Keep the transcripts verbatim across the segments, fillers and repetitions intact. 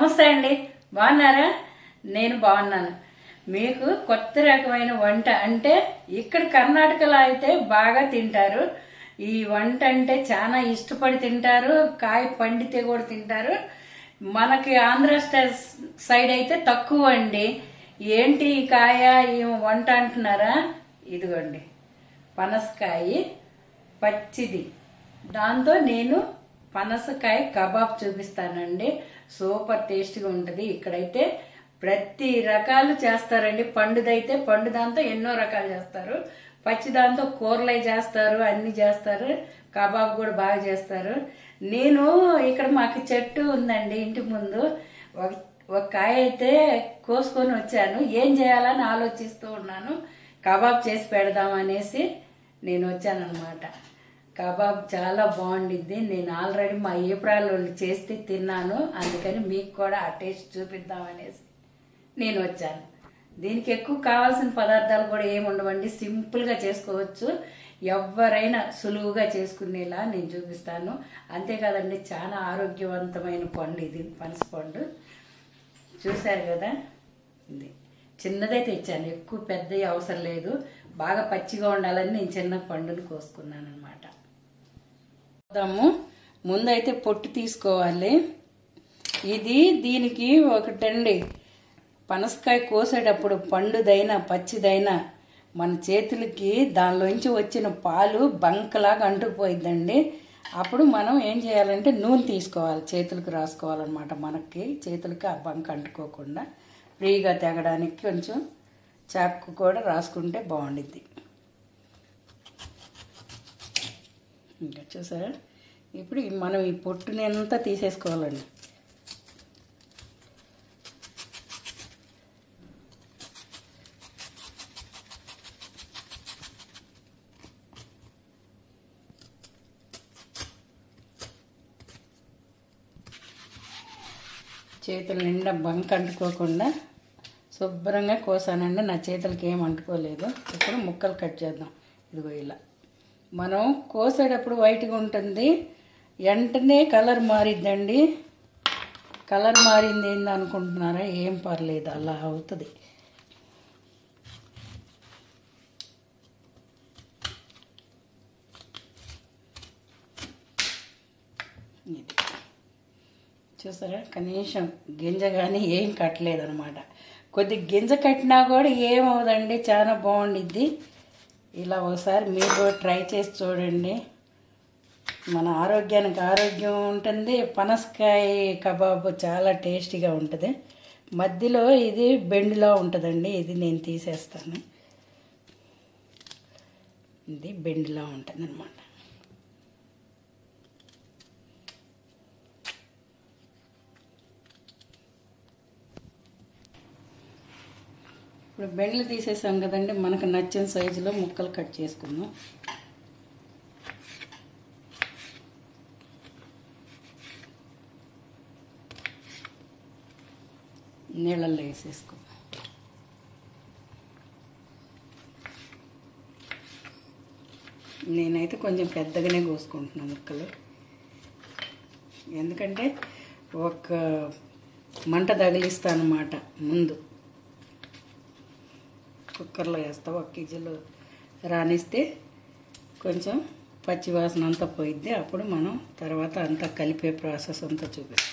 నమస్తే అండి, బాగున్నారా? నేను బాగున్నాను. మీకు కొత్త రకమైన వంట అంటే ఇక్కడ కర్ణాటకలో అయితే బాగా తింటారు. ఈ వంట అంటే చాలా ఇష్టపడి తింటారు. కాయ పండితే కూడా తింటారు. మనకి ఆంధ్ర సైడ్ అయితే తక్కువ అండి. ఏంటి ఈ కాయ ఈ వంట అంటున్నారా? ఇదిగోండి పనసకాయ పచ్చిది. దాంతో నేను పనసకాయ కబాబ్ చూపిస్తానండి. సూపర్ టేస్ట్గా ఉంటుంది. ఇక్కడైతే ప్రతి రకాలు చేస్తారండి. పండుదైతే పండు దాంతో ఎన్నో రకాలు చేస్తారు. పచ్చి దాంతో కూరలై చేస్తారు, అన్ని చేస్తారు. కబాబ్ కూడా బాగా చేస్తారు. నేను ఇక్కడ మాకు చెట్టు ఉందండి ఇంటి ముందు. ఒక ఒక కాయ అయితే కోసుకొని వచ్చాను. ఏం చేయాలని ఆలోచిస్తూ ఉన్నాను. కబాబ్ చేసి పెడదాం అనేసి నేను వచ్చానమాట. కబాబ్ చాలా బాగుండిద్ది. నేను ఆల్రెడీ మా ఏప్రాల్ వాళ్ళు చేస్తే తిన్నాను. అందుకని మీకు కూడా ఆ టేస్ట్ చూపిద్దాం అనేసి నేను వచ్చాను. దీనికి ఎక్కువ కావాల్సిన పదార్థాలు కూడా ఏమి ఉండవండి. సింపుల్గా చేసుకోవచ్చు. ఎవరైనా సులువుగా చేసుకునేలా నేను చూపిస్తాను. అంతేకాదండి, చాలా ఆరోగ్యవంతమైన పండు ఇది పనస పండు. చూశారు కదా, ఇది చిన్నదే తెచ్చాను. ఎక్కువ పెద్దవి అవసరం లేదు. బాగా పచ్చిగా ఉండాలని నేను చిన్న పండుని కోసుకున్నాను అనమాట. ముందైతే పొట్టు తీసుకోవాలి. ఇది దీనికి ఒకటండి, పనసకాయ కోసేటప్పుడు పండుదైనా పచ్చిదైనా మన చేతులకి దానిలోంచి వచ్చిన పాలు బంకలాగా అంటుకుపోయిద్దండి. అప్పుడు మనం ఏం చేయాలంటే నూనె తీసుకోవాలి, చేతులకు రాసుకోవాలన్నమాట. మనకి చేతులకి ఆ బంక అంటుకోకుండా ఫ్రీగా తెగడానికి కొంచెం చాకు కూడా రాసుకుంటే బాగుండిద్ది. ఇంకా చూసారా, ఇప్పుడు మనం ఈ పొట్టుని అంతా తీసేసుకోవాలండి. చేతుల నిండా బంక అంటుకోకుండా శుభ్రంగా కోసానండి. నా చేతులకి ఏం అంటుకోలేదు. ఇప్పుడు ముక్కలు కట్ చేద్దాం. ఇదిగో ఇలా మనం కోసేటప్పుడు వైట్గా ఉంటుంది, వెంటనే కలర్ మారిద్దండి. కలర్ మారింది ఏంది అనుకుంటున్నారా? ఏం పర్లేదు, అలా అవుతుంది. ఇది చూసారా, కనీసం గింజ కానీ ఏం కట్టలేదు అనమాట. కొద్ది గింజ కట్టినా కూడా ఏమవుదండి, చాలా బాగుండిద్ది. ఇలా ఒకసారి మీరు కూడా ట్రై చేసి చూడండి. మన ఆరోగ్యానికి ఆరోగ్యం ఉంటుంది. పనసకాయ కబాబ్ చాలా టేస్టీగా ఉంటుంది. మధ్యలో ఇది బెండులా ఉంటుందండి. ఇది నేను తీసేస్తాను. ఇది బెండులా ఉంటుంది అనమాట. ఇప్పుడు బెండ్లు తీసేసాం కదండి, మనకు నచ్చిన సైజులో ముక్కలు కట్ చేసుకుందాం. నీళ్ళల్లో వేసేసుకో. నేనైతే కొంచెం పెద్దగానే కోసుకుంటున్నాను ముక్కలు. ఎందుకంటే ఒక మంట తగిలిస్తాను అన్నమాట. ముందు కుక్కర్లో వేస్తా. ఒక కేజీలో రానిస్తే కొంచెం పచ్చివాసన అంతా పోయిద్ది. అప్పుడు మనం తర్వాత అంతా కలిపే ప్రాసెస్ అంతా చూపిస్తాం.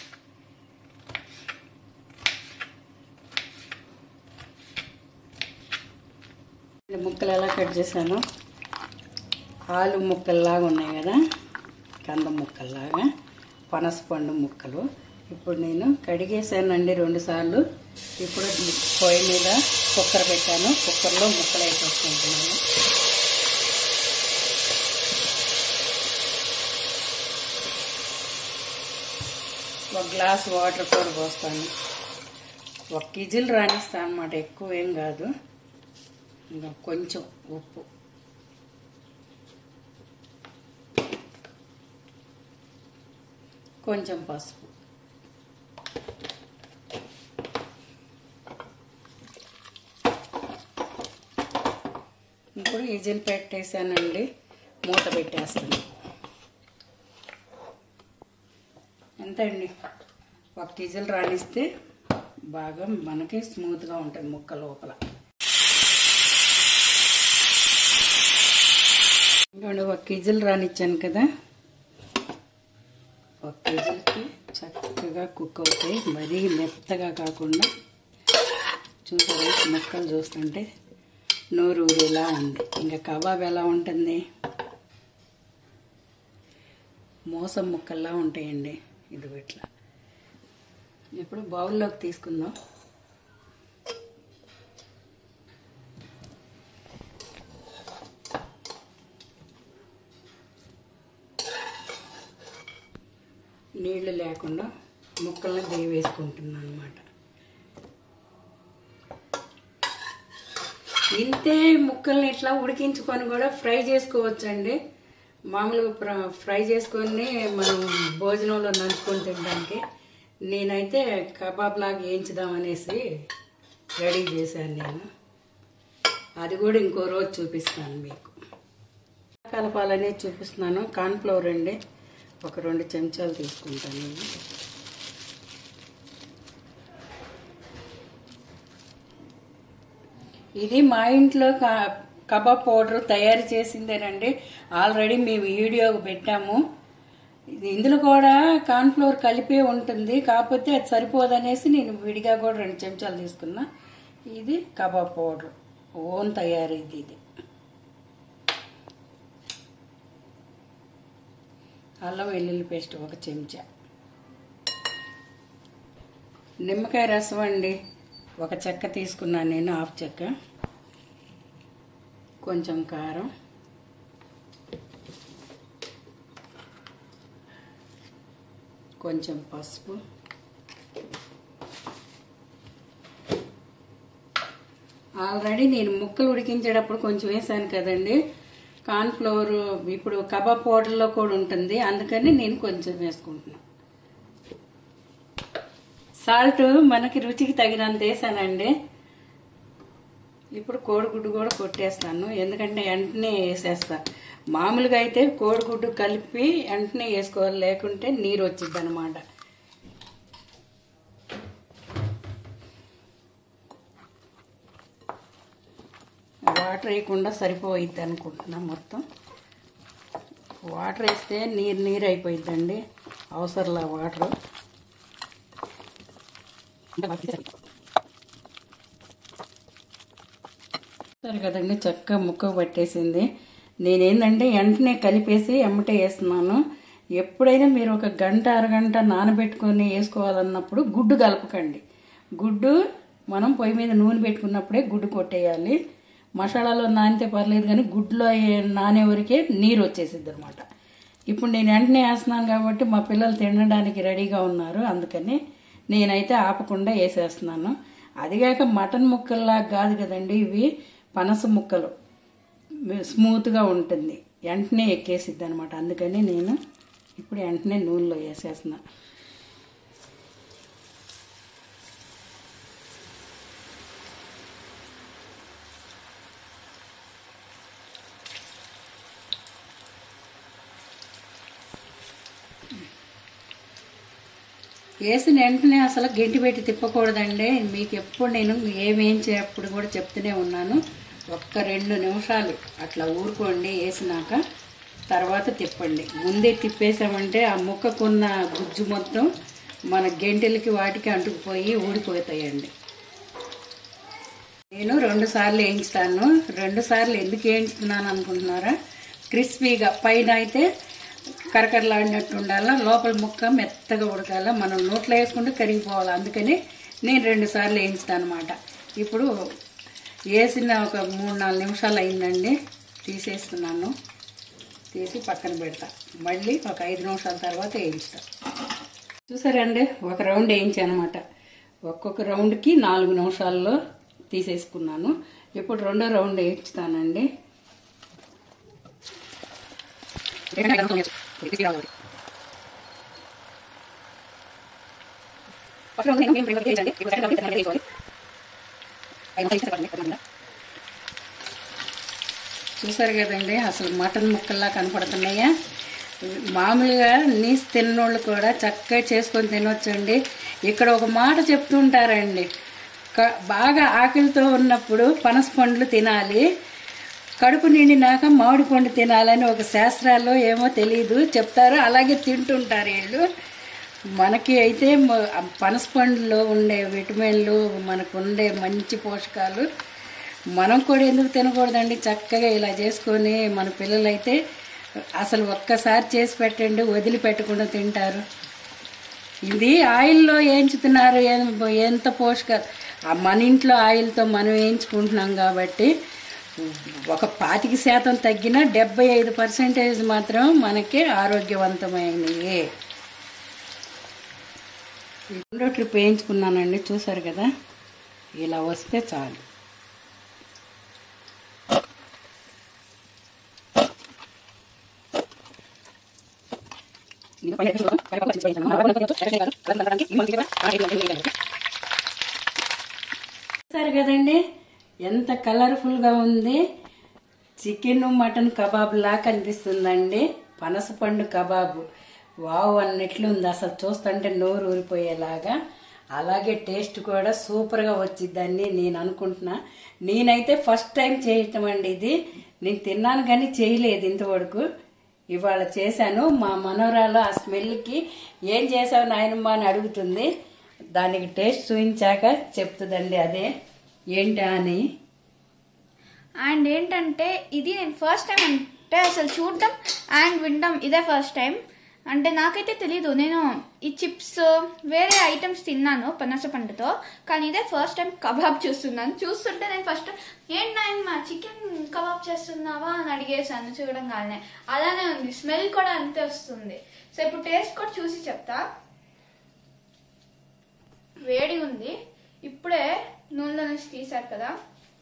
ముక్కలు ఎలా కట్ చేశాను, ఆలు ముక్కల్లాగా ఉన్నాయి కదా, కంద ముక్కల్లాగా పనసపండు ముక్కలు. ఇప్పుడు నేను కడిగేసానండి రెండు సార్లు. ఇప్పుడు పొయ్యి మీద కుక్కర్ పెట్టాను. కుక్కర్లో ముక్కలు వేసేసుకుంటున్నాను. ఒక గ్లాస్ వాటర్ కూడా పోస్తాను. ఒక కేజీలు రానిస్తాను అన్నమాట, ఎక్కువ ఏం కాదు. ఇంకా కొంచెం ఉప్పు, కొంచెం పసుపు, ఇప్పుడు విజిల్ పెట్టేసానండి. మూత పెట్టేస్తాను. ఎంత అండి, ఒక కేజీలు రాణిస్తే బాగా మనకి స్మూత్గా ఉంటుంది ముక్క లోపల. ఇంకోండి ఒక కేజీలు రానిచ్చాను కదా, ఒక కేజీలకి చక్కగా కుక్ అవుతాయి. మరీ మెత్తగా కాకుండా చూసారా ముక్కలు చూస్తుంటే నోరు ఊరేలా ఉంది. ఇంకా కబాబ్ ఎలా ఉంటుంది, మోసం ముక్కల్లా ఉంటాయండి. ఇది ఇట్లా. ఇప్పుడు బౌల్లోకి తీసుకుందాం. నీళ్లు లేకుండా ముక్కల్ని దేవేసుకుంటున్నాను అన్నమాట. ఇంతే ముక్కల్ని ఇట్లా ఉడికించుకొని కూడా ఫ్రై చేసుకోవచ్చండి. మామూలుగా ఫ్రై చేసుకొని మనం భోజనంలో నంచుకొని తినడానికి. నేనైతే కబాబ్ లాగా వేయించుదామనేసి రెడీ చేశాను నేను. అది కూడా ఇంకో రోజు చూపిస్తాను మీకు. కలపాలనే చూపిస్తున్నాను. కార్న్ఫ్లవర్ అండి, ఒక రెండు చెంచాలు తీసుకుంటాను నేను. ఇది మా ఇంట్లో కబాబ్ పౌడర్ తయారు చేసిందేనండి. ఆల్రెడీ మేము వీడియో పెట్టాము. ఇందులో కూడా కార్న్ఫ్లోర్ కలిపే ఉంటుంది, కాకపోతే అది సరిపోదనేసి నేను విడిగా కూడా రెండు చెంచాలు తీసుకున్నా. ఇది కబాబ్ పౌడర్ ఓన్ తయారీది. ఇది అల్లం వెల్లుల్లి పేస్ట్ ఒక చెంచా, నిమ్మకాయ రసం అండి ఒక చెక్క తీసుకున్నాను నేను, హాఫ్ చెక్క, కొంచెం కారం, కొంచెం పసుపు, ఆల్రెడీ నేను ముక్కలు ఉడికించేటప్పుడు కొంచెం వేసాను కదండి కార్న్ఫ్లోర్. ఇప్పుడు కబాబ్ పౌడర్లో కూడా ఉంటుంది, అందుకని నేను కొంచెం వేసుకుంటున్నాను. సాల్ట్ మనకి రుచికి తగినంత వేసానండి. ఇప్పుడు కోడిగుడ్డు కూడా కొట్టేస్తాను, ఎందుకంటే వెంటనే వేసేస్తా. మామూలుగా అయితే కోడిగుడ్డు కలిపి వెంటనే వేసుకోవాలి, లేకుంటే నీరు వచ్చింది అనమాట. వాటర్ వేయకుండా సరిపోయిద్ది అనుకుంటున్నా. మొత్తం వాటర్ వేస్తే నీరు నీరు అయిపోయిద్దండి, అవసరంలా వాటర్. సరే కదండి, చక్కగా ముక్క పట్టేసింది. నేనేందంటే వెంటనే కలిపేసి ఎమ్మటే వేస్తున్నాను. ఎప్పుడైనా మీరు ఒక గంట అరగంట నానబెట్టుకొని వేసుకోవాలన్నప్పుడు గుడ్డు కలపకండి. గుడ్డు మనం పొయ్యి మీద నూనె పెట్టుకున్నప్పుడే గుడ్డు కొట్టేయాలి. మసాలాలో నానితే పర్లేదు, కానీ గుడ్లో నానే వరకే నీరు వచ్చేసిద్ది అనమాట. ఇప్పుడు నేను వెంటనే వేస్తున్నాను కాబట్టి మా పిల్లలు తినడానికి రెడీగా ఉన్నారు, అందుకని నేనైతే ఆపకుండా వేసేస్తున్నాను. అదిగాక మటన్ ముక్కల్లా కాదు కదండి, ఇవి పనస ముక్కలు, స్మూత్గా ఉంటుంది, వెంటనే ఎక్కేసిద్ది అనమాట. అందుకని నేను ఇప్పుడు వెంటనే నూనెలో వేసేస్తున్నా. వేసిన వెంటనే అసలు గెంటి పెట్టి తిప్పకూడదండి. మీకు ఎప్పుడు నేను ఏమేయించేటప్పుడు కూడా చెప్తూనే ఉన్నాను, ఒక్క రెండు నిమిషాలు అట్లా ఊరుకోండి వేసినాక, తర్వాత తిప్పండి. ముందే తిప్పేసామంటే ఆ ముక్కకున్న గుజ్జు మొత్తం మన గెంటెలకి వాటికి అంటుకుపోయి ఊడిపోతాయండి. నేను రెండు సార్లు వేయించుతాను. రెండు సార్లు ఎందుకు వేయించుతున్నాను అనుకుంటున్నారా? క్రిస్పీగా పైన అయితే కరకరలాడినట్టు ఉండాలా, లోపల ముక్క మెత్తగా ఉడకాల, మనం నోట్లో వేసుకుంటే కరిగిపోవాలి. అందుకని నేను రెండు సార్లు వేయించుతాను అనమాట. ఇప్పుడు వేసిన ఒక మూడు నాలుగు నిమిషాలు అయిందండి, తీసేస్తున్నాను. తీసి పక్కన పెడతా, మళ్ళీ ఒక ఐదు నిమిషాల తర్వాత వేయించుతా. చూసారండి, ఒక రౌండ్ వేయించాను అనమాట. ఒక్కొక్క రౌండ్కి నాలుగు నిమిషాల్లో తీసేసుకున్నాను. ఇప్పుడు రెండో రౌండ్ వేయించుతానండి. చూసారు కదండి, అసలు మటన్ ముక్కల్లా కనపడుతున్నాయా? మామూలుగా నీసు తిన్నోళ్ళు కూడా చక్కగా చేసుకొని తినొచ్చండి. ఇక్కడ ఒక మాట చెప్తుంటారండి, బాగా ఆకలితో ఉన్నప్పుడు పనస పండ్లు తినాలి, కడుపు నిండినాక మామిడి పండు తినాలని ఒక శాస్త్రాల్లో ఏమో తెలియదు చెప్తారు, అలాగే తింటుంటారు వీళ్ళు. మనకి అయితే పనస పండులో ఉండే విటమిన్లు, మనకు ఉండే మంచి పోషకాలు మనం కూడా ఎందుకు తినకూడదండి. చక్కగా ఇలా చేసుకొని మన పిల్లలైతే అసలు ఒక్కసారి చేసి పెట్టండి, వదిలిపెట్టకుండా తింటారు. ఇది ఆయిల్లో వేయించుతున్నారు, ఎంత పోషకాలు. మన ఇంట్లో ఆయిల్తో మనం వేయించుకుంటున్నాం కాబట్టి ఒక పాతిక శాతం తగ్గిన డెబ్బై ఐదు పర్సెంటేజ్ మాత్రం మనకి ఆరోగ్యవంతమైనవి. రెండో ట్రిప్ వేయించుకున్నానండి, చూసారు కదా, ఇలా వస్తే చాలు. చూసారు కదండి ఎంత కలర్ఫుల్గా ఉంది. చికెన్ మటన్ కబాబ్ లా కనిపిస్తుందండి. పనస పండు కబాబు వావ్ అన్నట్లు ఉంది, అసలు చూస్తుంటే నోరు ఊరిపోయేలాగా. అలాగే టేస్ట్ కూడా సూపర్గా వచ్చిద్దని నేను అనుకుంటున్నా. నేనైతే ఫస్ట్ టైం చేయటం అండి ఇది. నేను తిన్నాను కానీ చేయలేదు ఇంతవరకు, ఇవాళ చేశాను. మా మనవరాలు ఆ స్మెల్కి ఏం చేసావు నాయనమ్మ అని అడుగుతుంది. దానికి టేస్ట్ చూపించాక చెప్తుందండి అదే ఏంటా అని. అండ్ ఏంటంటే ఇది నేను ఫస్ట్ టైం అంటే అసలు చూడటం అండ్ వినడం ఇదే ఫస్ట్ టైం. అంటే నాకైతే తెలీదు, నేను ఈ చిప్స్ వేరే ఐటమ్స్ తిన్నాను పనస పండుతో, కానీ ఇదే ఫస్ట్ టైం కబాబ్ చూస్తున్నాను. చూస్తుంటే నేను ఫస్ట్ ఏంటి నాయన చికెన్ కబాబ్ చేస్తున్నావా అని అడిగేసాను చూడంగానే. అలానే ఉంది, స్మెల్ కూడా అంతే వస్తుంది. సో ఇప్పుడు టేస్ట్ కూడా చూసి చెప్తా. వేడి ఉంది, ఇప్పుడే నూనెలో నుంచి తీసారు కదా.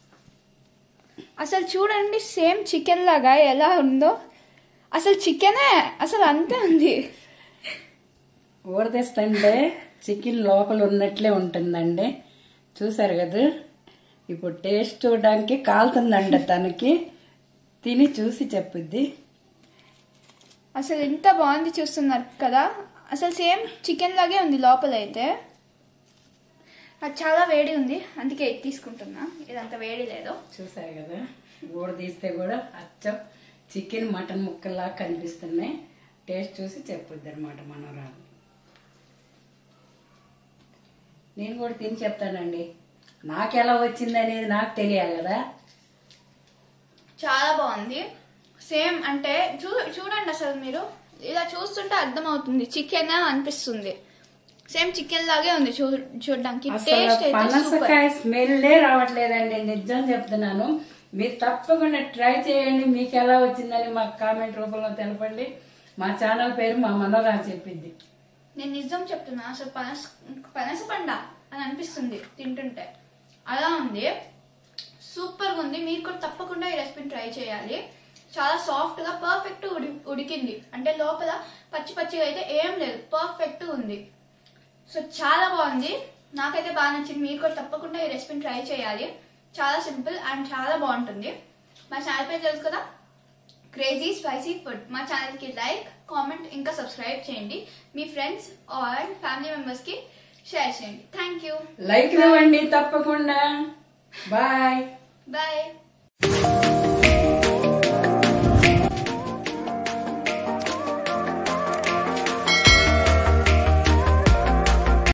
అసలు చూడండి సేమ్ చికెన్ లాగా ఎలా ఉందో, అసలు చికెనే అసలు అంతే ఉంది. ఊరదీస్తుంటే చికెన్ లోపల ఉన్నట్లే ఉంటుందండి, చూసారు కదా. ఇప్పుడు టేస్ట్ చూడడానికి కాలుతుందండి తనకి, తిని చూసి చెప్పుద్ది. అసలు ఎంత బాగుంది చూస్తున్నారు కదా, అసలు సేమ్ చికెన్ లాగే ఉంది లోపల అయితే. అది చాలా వేడి ఉంది అందుకే ఇది తీసుకుంటున్నా, ఇదంత వేడి లేదు. చూసారు కదా, ఊరదీస్తే కూడా అచ్చం చికెన్ మటన్ ముక్కల్లా కనిపిస్తున్నాయి. టేస్ట్ చూసి చెప్పుద్ది అనమాట మనవరాలు. నేను కూడా తిని చెప్తానండి నాకు ఎలా వచ్చింది అనేది, నాకు తెలియాలి కదా. చాలా బాగుంది, సేమ్ అంటే చూ చూడండి అసలు మీరు ఇలా చూస్తుంటే అర్థమవుతుంది చికెన్ అనిపిస్తుంది. సేమ్ చికెన్ లాగే ఉంది చూ చూడడానికి. పనసకాయ స్మెల్లే రావట్లేదండి, నిజం చెప్తున్నాను. మీరు తప్పకుండా ట్రై చేయండి, మీకు ఎలా వచ్చిందని మాకు కామెంట్ రూపంలో తెలపండి. మా ఛానల్ పేరు మా మనోరాలు చెప్పింది. నేను నిజం చెప్తున్నా, అసలు పనస పనస పండ అని అనిపిస్తుంది తింటుంటే, అలా ఉంది. సూపర్ గా ఉంది. మీరు కూడా తప్పకుండా ఈ రెసిపీని ట్రై చేయాలి. చాలా సాఫ్ట్ గా పర్ఫెక్ట్ ఉడి ఉడికింది అంటే లోపల పచ్చి పచ్చిగా అయితే ఏం లేదు, పర్ఫెక్ట్ ఉంది. సో చాలా బాగుంది, నాకైతే బాగా నచ్చింది. మీరు కూడా తప్పకుండా ఈ రెసిపీని ట్రై చేయాలి. చాలా సింపుల్ అండ్ చాలా బాగుంటుంది. మా ఛానల్ పేరు తెలుసు కదా, క్రేజీ స్పైసీ ఫుడ్. మా ఛానల్ కి లైక్, కామెంట్ ఇంకా సబ్స్క్రైబ్ చేయండి. మీ ఫ్రెండ్స్ ఆర్ ఫ్యామిలీ మెంబర్స్ కి షేర్ చేయండి. Thank you. లైక్ ఇవ్వండి తప్పకుండా. Bye bye.